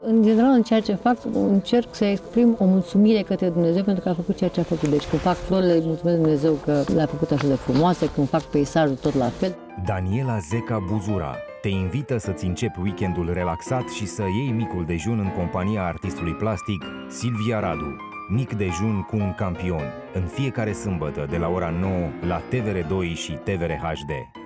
În general, în ceea ce fac, încerc să exprim o mulțumire către Dumnezeu pentru că a făcut ceea ce a făcut. Deci când fac florile, îi mulțumesc Dumnezeu că le-a făcut așa de frumoase, când fac peisajul, tot la fel. Daniela Zeca Buzura te invită să-ți începi weekendul relaxat și să iei micul dejun în compania artistului plastic Silvia Radu. Mic dejun cu un campion, în fiecare sâmbătă de la ora 9 la TVR2 și TVR HD.